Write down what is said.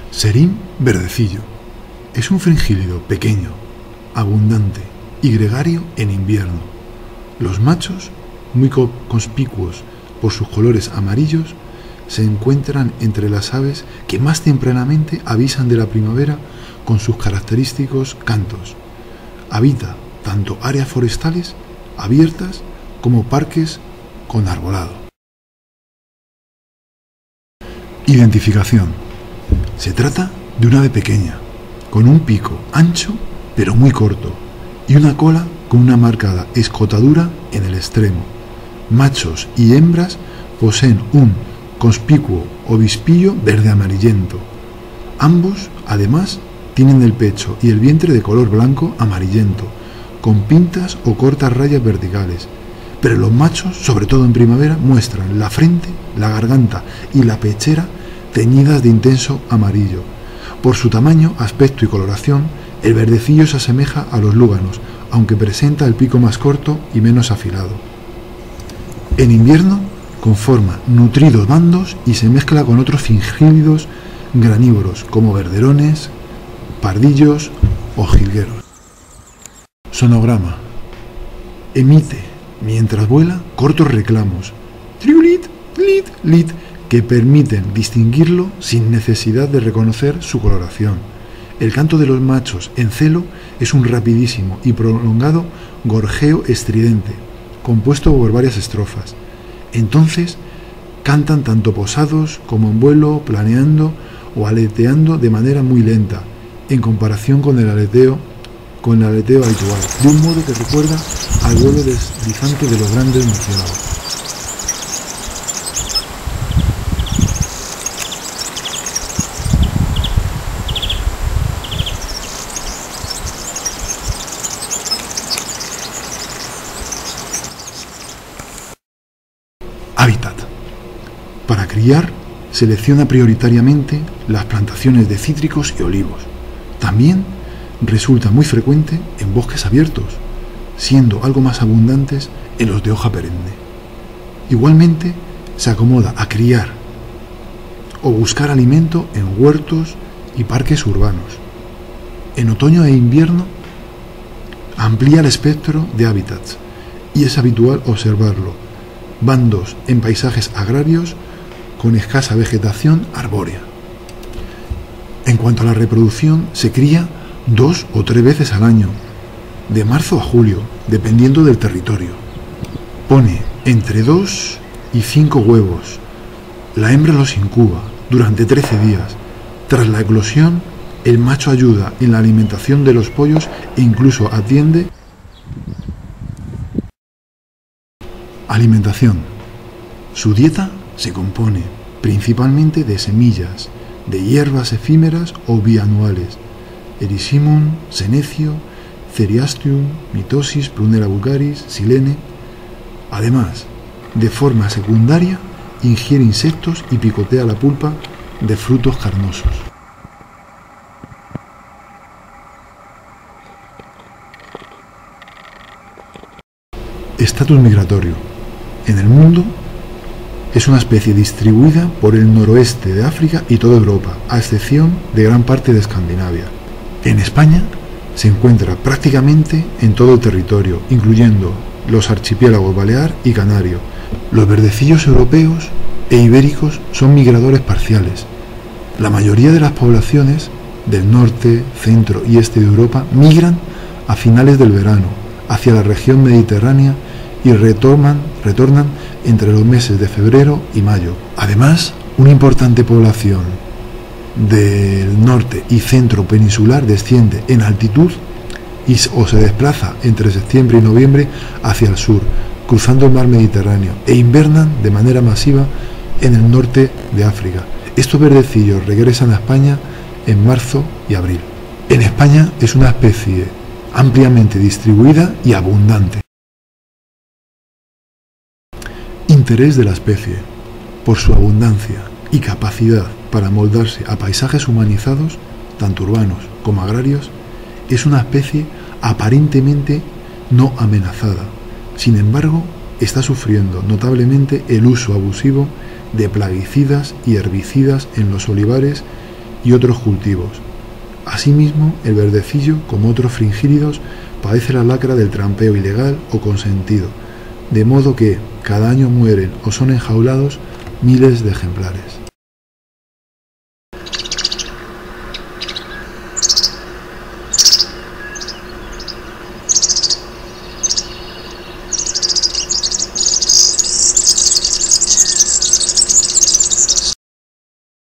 Serín verdecillo. Es un fringílido pequeño, abundante y gregario en invierno. Los machos, muy conspicuos por sus colores amarillos, se encuentran entre las aves que más tempranamente avisan de la primavera con sus característicos cantos. Habita tanto áreas forestales abiertas como parques con arbolado. Identificación. Se trata de un ave pequeña, con un pico ancho pero muy corto y una cola con una marcada escotadura en el extremo. Machos y hembras poseen un conspicuo obispillo verde amarillento. Ambos, además, tienen el pecho y el vientre de color blanco amarillento, con pintas o cortas rayas verticales, pero los machos, sobre todo en primavera, muestran la frente, la garganta y la pechera teñidas de intenso amarillo. Por su tamaño, aspecto y coloración, el verdecillo se asemeja a los lúganos, aunque presenta el pico más corto y menos afilado. En invierno conforma nutridos bandos y se mezcla con otros fringílidos granívoros como verderones, pardillos o jilgueros. Sonograma. Emite, mientras vuela, cortos reclamos, triulit, lit, lit, que permiten distinguirlo sin necesidad de reconocer su coloración. El canto de los machos en celo es un rapidísimo y prolongado gorjeo estridente, compuesto por varias estrofas. Entonces cantan tanto posados como en vuelo, planeando o aleteando de manera muy lenta, en comparación con el aleteo habitual, de un modo que recuerda al vuelo deslizante de los grandes murciélagos. Hábitat. Para criar, selecciona prioritariamente las plantaciones de cítricos y olivos. También resulta muy frecuente en bosques abiertos, siendo algo más abundantes en los de hoja perenne. Igualmente, se acomoda a criar o buscar alimento en huertos y parques urbanos. En otoño e invierno, amplía el espectro de hábitats y es habitual observarlo bandos en paisajes agrarios con escasa vegetación arbórea. En cuanto a la reproducción, se cría 2 o 3 veces al año, de marzo a julio, dependiendo del territorio. Pone entre 2 y 5 huevos. La hembra los incuba durante 13 días. Tras la eclosión, el macho ayuda en la alimentación de los pollos e incluso atiende. Alimentación. Su dieta se compone principalmente de semillas, de hierbas efímeras o bianuales, Erysimum, Senecio, Ceriastium, Mitosis, Prunella vulgaris, Silene. Además, de forma secundaria, ingiere insectos y picotea la pulpa de frutos carnosos. Estatus migratorio. En el mundo es una especie distribuida por el noroeste de África y toda Europa, a excepción de gran parte de Escandinavia. En España se encuentra prácticamente en todo el territorio, incluyendo los archipiélagos Balear y Canario. Los verdecillos europeos e ibéricos son migradores parciales. La mayoría de las poblaciones del norte, centro y este de Europa migran a finales del verano hacia la región mediterránea y retornan entre los meses de febrero y mayo. Además, una importante población del norte y centro peninsular desciende en altitud o se desplaza entre septiembre y noviembre hacia el sur, cruzando el mar Mediterráneo, e invernan de manera masiva en el norte de África. Estos verdecillos regresan a España en marzo y abril. En España es una especie ampliamente distribuida y abundante. Interés de la especie. Por su abundancia y capacidad para moldarse a paisajes humanizados, tanto urbanos como agrarios, es una especie aparentemente no amenazada. Sin embargo, está sufriendo notablemente el uso abusivo de plaguicidas y herbicidas en los olivares y otros cultivos. Asimismo, el verdecillo, como otros fringílidos, padece la lacra del trampeo ilegal o consentido, de modo que cada año mueren o son enjaulados miles de ejemplares.